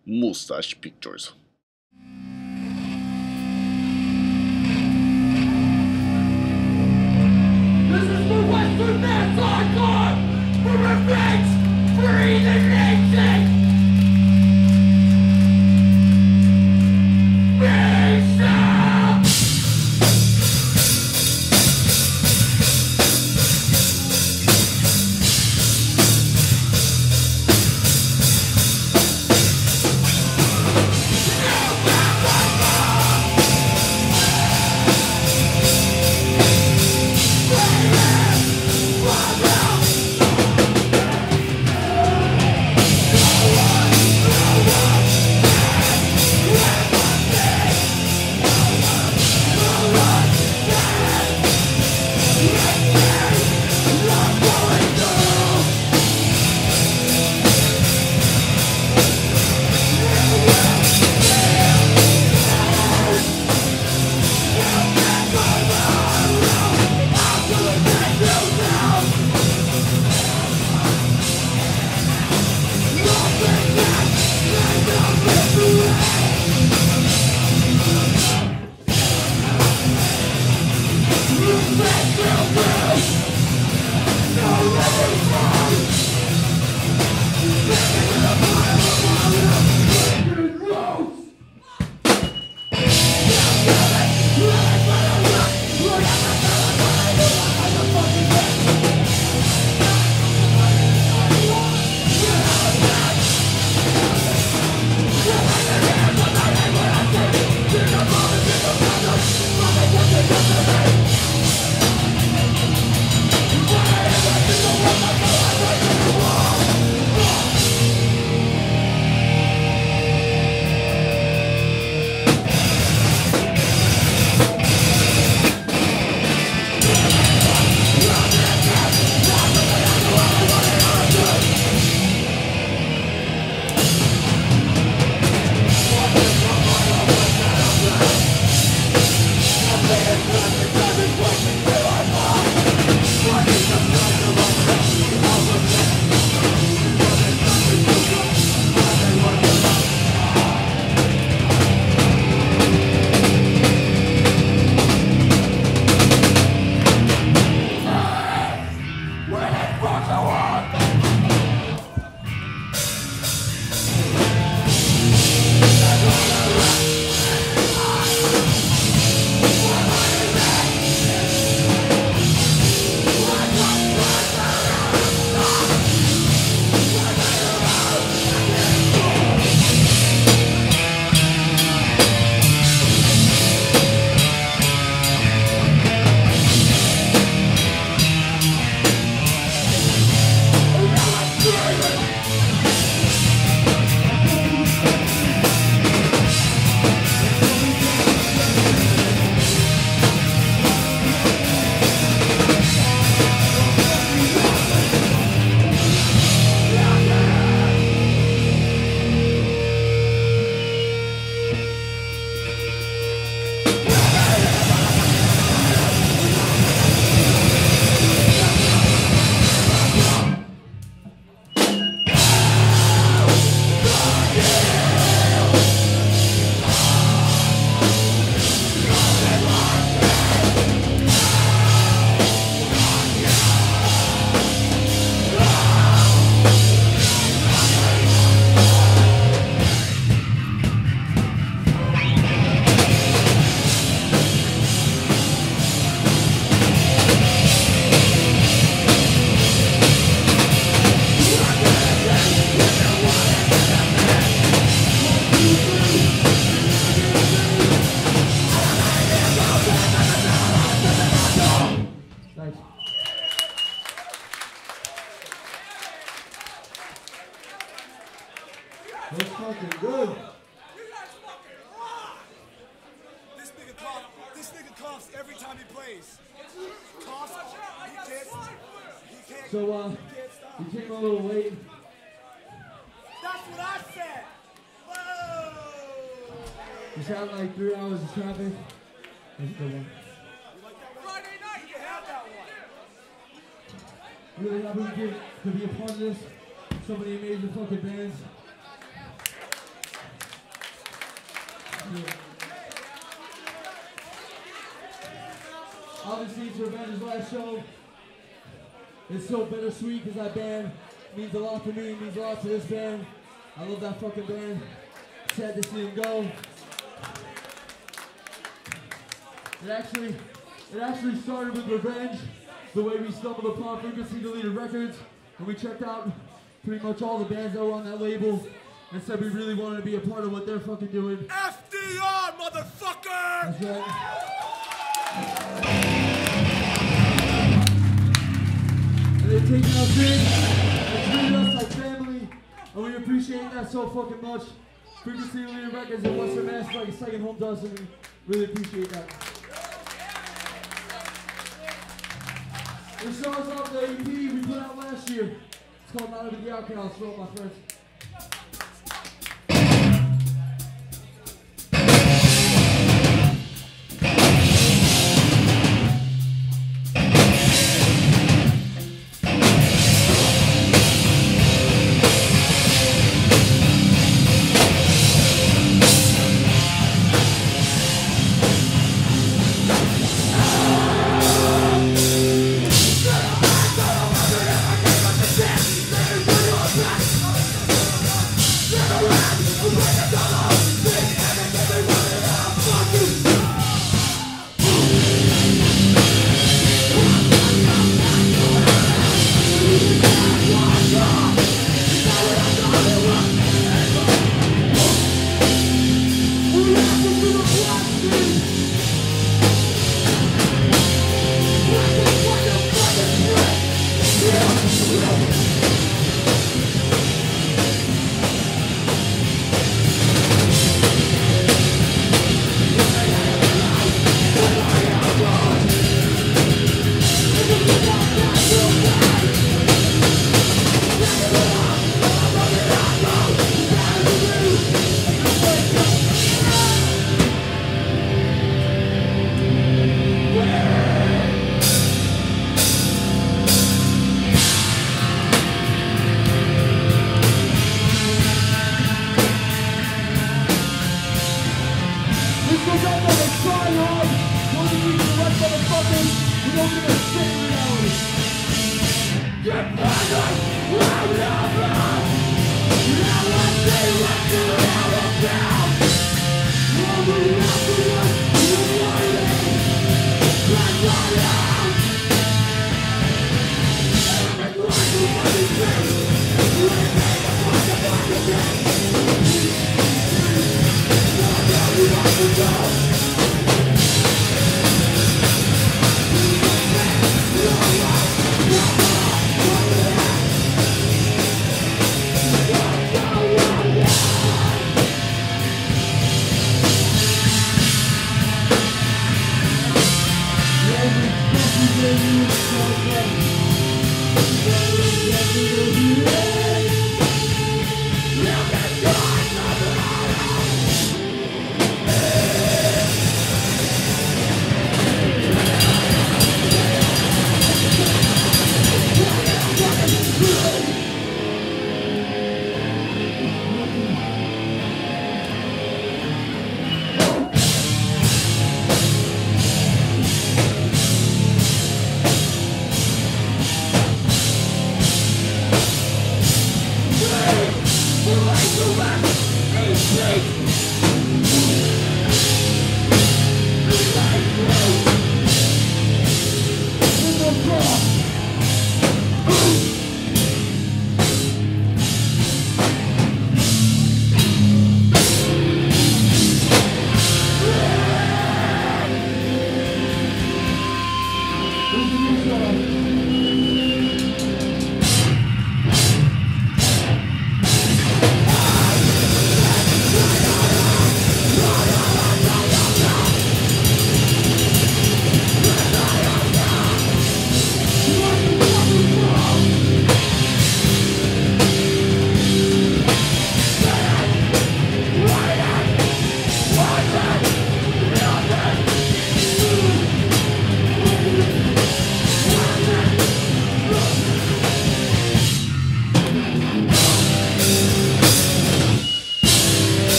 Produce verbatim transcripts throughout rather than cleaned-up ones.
Mustache Pictures. This is for Western Mass Hardcore! For revenge! Free the nation! That's fucking good. You guys fucking rock! This nigga coughs. This nigga coughs every time he plays. Coughs. He can't. He can't. So, uh, he can't stop. you came a little late. That's what I said. Whoa! You sound like three hours of traffic. That's a good one. Friday night, you had that one. Really happy to, get, to be a part of this. So many amazing fucking bands. seats for Avenger's last show. It's so bittersweet because that band means a lot to me, it means a lot to this band. I love that fucking band. Sad to see them go. It actually, it actually started with revenge, the way we stumbled upon Frequency Deleted Records, and we checked out pretty much all the bands that were on that label, and said we really wanted to be a part of what they're fucking doing. F D R, motherfucker! That's right. And they've taken us in, and treated us like family, and we appreciate that so fucking much. Frequency Deleted Records in Western Mass is like a second home to us, and we really appreciate that. This song's off the E P we put out last year. It's called Not Over the Outcasts for all my friends.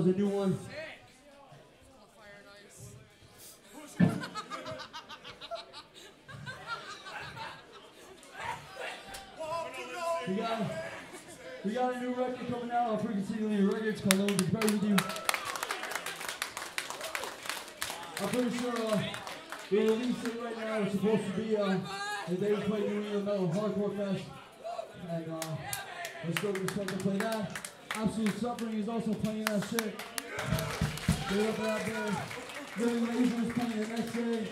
was a new one. We got, we got a new record coming out on Frequency Leader Records called No One's Better With You. I'm pretty sure uh, we're releasing it right now. It's supposed to be uh, the day we play New England Metal Hardcore Fest. And uh, we're still going to play that. Absolute Suffering is also playing that shit. Get it up for that band. Living Laser is playing the next day.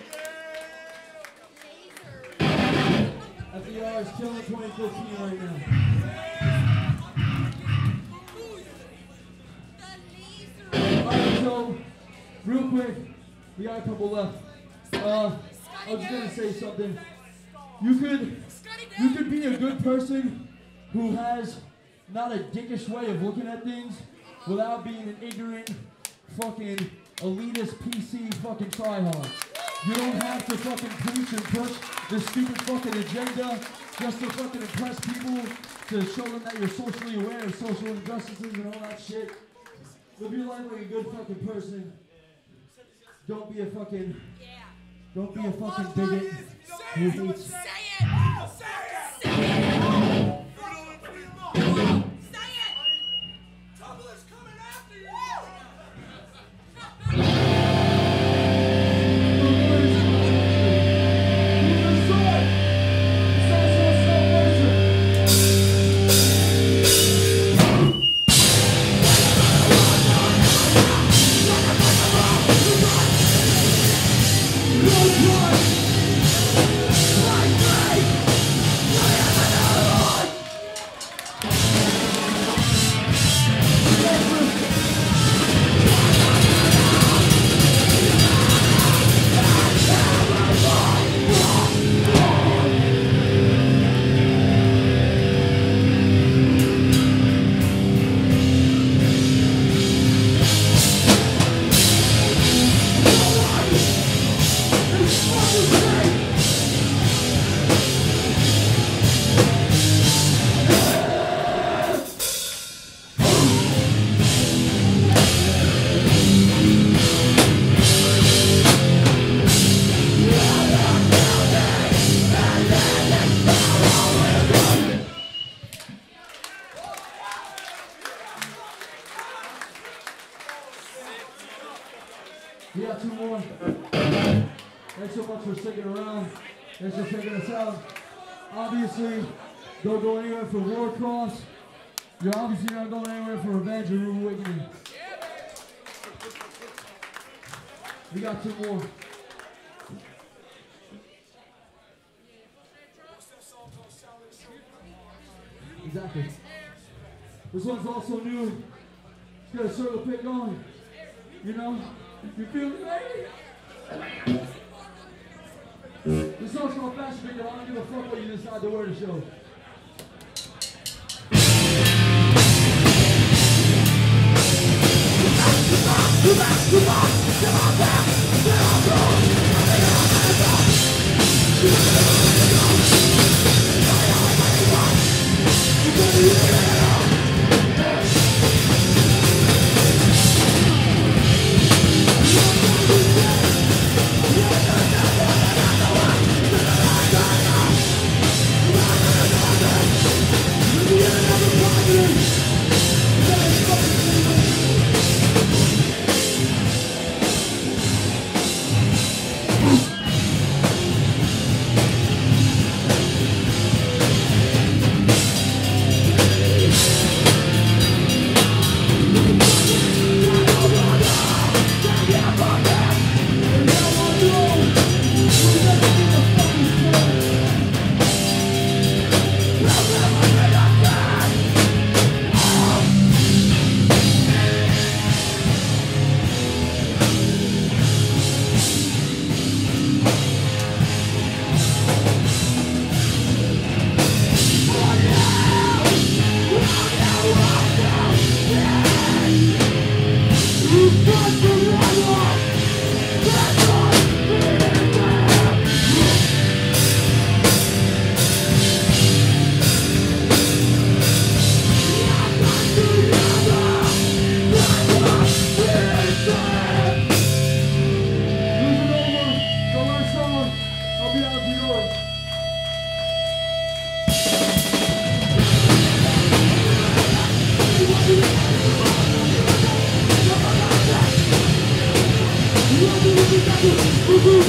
F D R is killing twenty fifteen right now. Alright, so, real quick, we got a couple left. Uh, I was just gonna say something. You could, you could be a good person who has not a dickish way of looking at things without being an ignorant, fucking elitist P C fucking tryhard. You don't have to fucking preach and push this stupid fucking agenda just to fucking impress people, to show them that you're socially aware of social injustices and all that shit. Live your life like a good fucking person. Don't be a fucking, don't be a fucking bigot who hates. Say it! Say it! Say it! Trouble is coming after you! We got two more. Thanks so much for sticking around. Thanks for checking us out. Obviously, don't go anywhere for Warcross. You're obviously not going anywhere for Revenge or Rude Awakening. We got two more. Exactly. This one's also new. It's got a circle pit going. You know? You feel me, baby? This song's called Fashion Victim. I don't give a fuck what you decide to wear to show.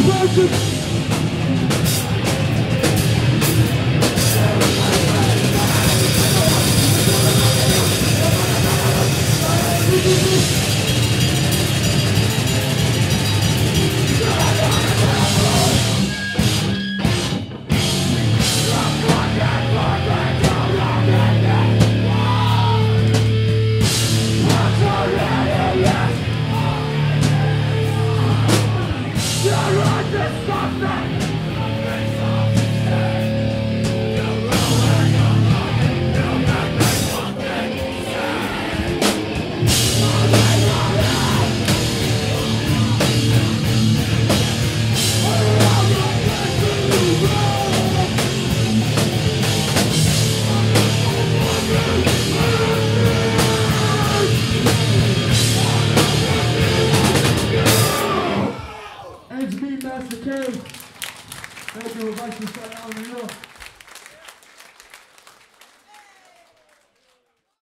Thank you, we'd like to start out in New York.